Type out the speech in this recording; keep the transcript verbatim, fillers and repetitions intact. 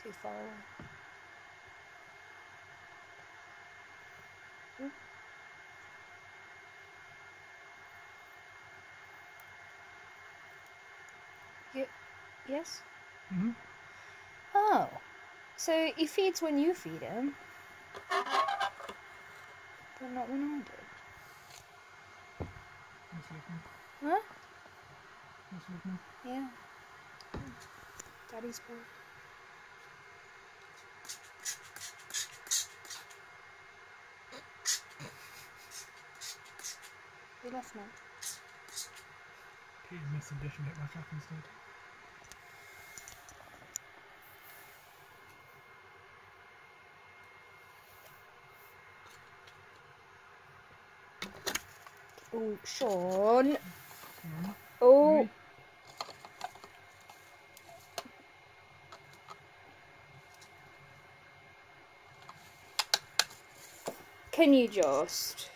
too far away. Hmm? You, yes? Mm-hmm. Oh, so he feeds when you feed him, but not when I do. Nice looking. Huh? Nice looking. Yeah. Daddy's boy. You left now. Peter's missed some dish and hit my cap instead. Oh, Sean. Sorry. Oh. Sorry. Can you just...